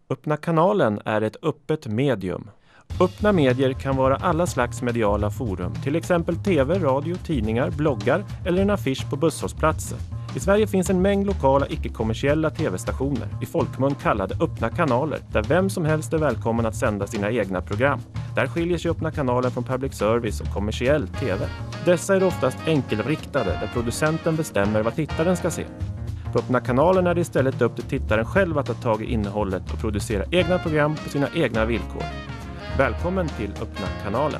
Öppna kanalen är ett öppet medium. Öppna medier kan vara alla slags mediala forum, till exempel tv, radio, tidningar, bloggar eller en affisch på busshållplatser. I Sverige finns en mängd lokala icke-kommersiella tv-stationer, i folkmun kallade öppna kanaler, där vem som helst är välkommen att sända sina egna program. Där skiljer sig öppna kanalen från public service och kommersiell tv. Dessa är oftast enkelriktade, där producenten bestämmer vad tittaren ska se. På öppna kanalen är det istället upp till tittaren själv att ta tag i innehållet och producera egna program på sina egna villkor. Välkommen till Öppna kanalen.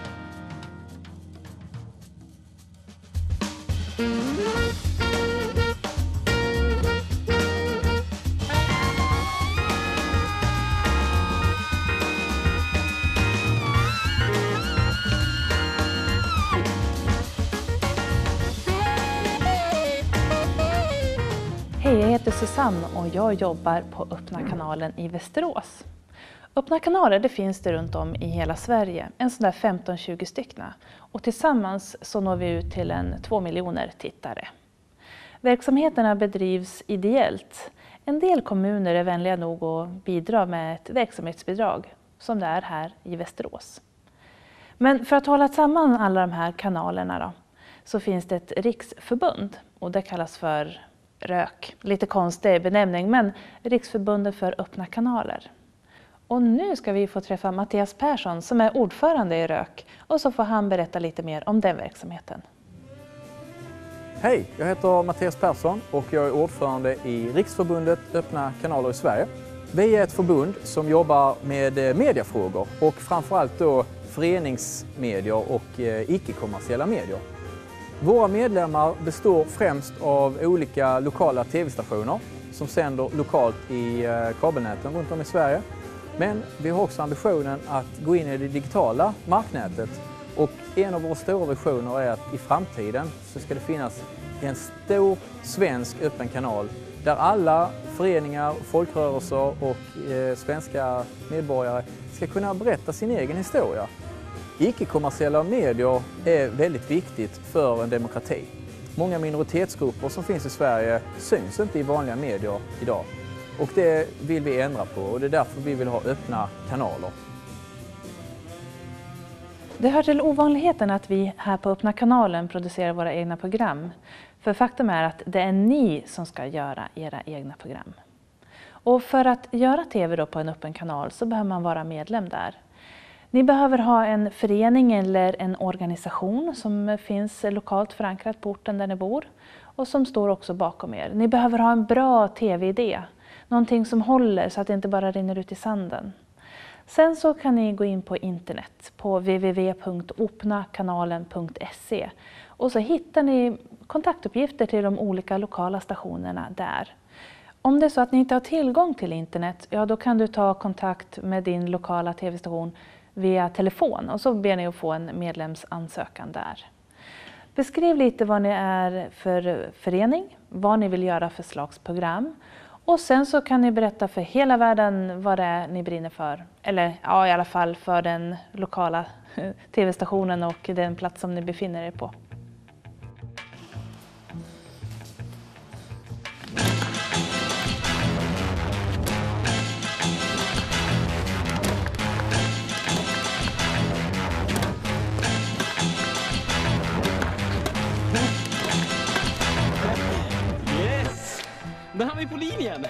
Hej, jag heter Susanne och jag jobbar på Öppna kanalen i Västerås. Öppna kanaler det finns det runt om i hela Sverige, en sån där 15-20 stycken. Och tillsammans så når vi ut till 2 miljoner tittare. Verksamheterna bedrivs ideellt. En del kommuner är vänliga nog att bidra med ett verksamhetsbidrag, som det är här i Västerås. Men för att hålla samman alla de här kanalerna då, så finns det ett riksförbund och det kallas för RÖK. Lite konstig benämning, men Riksförbundet för öppna kanaler. Och nu ska vi få träffa Mattias Persson som är ordförande i RÖK och så får han berätta lite mer om den verksamheten. Hej, jag heter Mattias Persson och jag är ordförande i Riksförbundet öppna kanaler i Sverige. Vi är ett förbund som jobbar med mediefrågor och framförallt då föreningsmedier och icke-kommersiella medier. Våra medlemmar består främst av olika lokala tv-stationer som sänder lokalt i kabelnäten runt om i Sverige. Men vi har också ambitionen att gå in i det digitala marknätet och en av våra stora visioner är att i framtiden så ska det finnas en stor svensk öppen kanal där alla föreningar, folkrörelser och svenska medborgare ska kunna berätta sin egen historia. Icke-kommersiella medier är väldigt viktigt för en demokrati. Många minoritetsgrupper som finns i Sverige syns inte i vanliga medier idag. Och det vill vi ändra på och det är därför vi vill ha öppna kanaler. Det hör till ovanligheten att vi här på Öppna kanalen producerar våra egna program. För faktum är att det är ni som ska göra era egna program. Och för att göra tv då på en öppen kanal så behöver man vara medlem där. Ni behöver ha en förening eller en organisation som finns lokalt förankrat på orten där ni bor och som står också bakom er. Ni behöver ha en bra tv-idé, någonting som håller så att det inte bara rinner ut i sanden. Sen så kan ni gå in på internet på www.opnakanalen.se och så hittar ni kontaktuppgifter till de olika lokala stationerna där. Om det är så att ni inte har tillgång till internet, ja då kan du ta kontakt med din lokala tv-station via telefon och så ber ni att få en medlemsansökan där. Beskriv lite vad ni är för förening, vad ni vill göra för slags program och sen så kan ni berätta för hela världen vad det är ni brinner för. Eller ja, i alla fall för den lokala tv-stationen och den plats som ni befinner er på. Där har vi på linjen!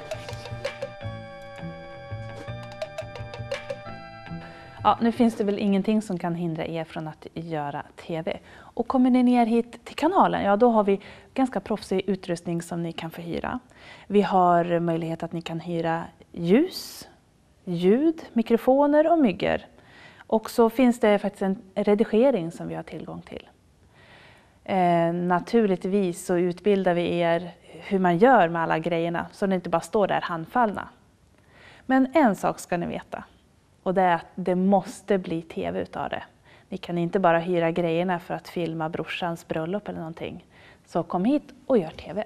Ja, nu finns det väl ingenting som kan hindra er från att göra tv. Och kommer ni ner hit till kanalen, ja då har vi ganska proffsig utrustning som ni kan få hyra. Vi har möjlighet att ni kan hyra ljus, ljud, mikrofoner och myggor. Och så finns det faktiskt en redigering som vi har tillgång till. Naturligtvis så utbildar vi er hur man gör med alla grejerna så ni inte bara står där handfallna. Men en sak ska ni veta och det är att det måste bli tv utav det. Ni kan inte bara hyra grejerna för att filma brorsans bröllop eller någonting. Så kom hit och gör tv.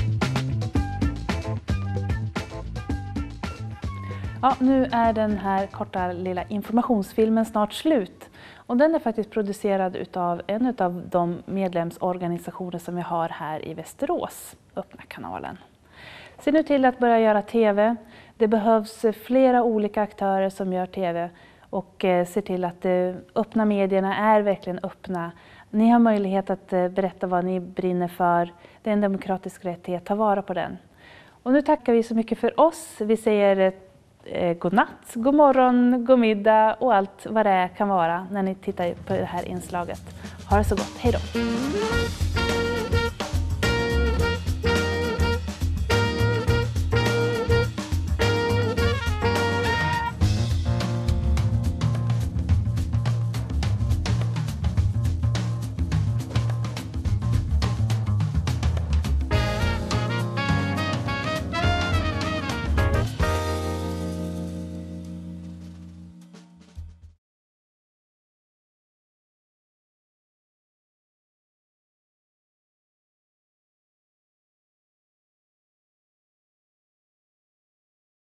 Ja, nu är den här korta lilla informationsfilmen snart slut. Och den är faktiskt producerad utav en av de medlemsorganisationer som vi har här i Västerås, Öppna kanalen. Se nu till att börja göra tv. Det behövs flera olika aktörer som gör TV och ser till att de öppna medierna är verkligen öppna. Ni har möjlighet att berätta vad ni brinner för. Det är en demokratisk rättighet, ta vara på den. Och nu tackar vi så mycket för oss. Vi säger god natt, god morgon, god middag och allt vad det kan vara när ni tittar på det här inslaget. Ha det så gott, hej då!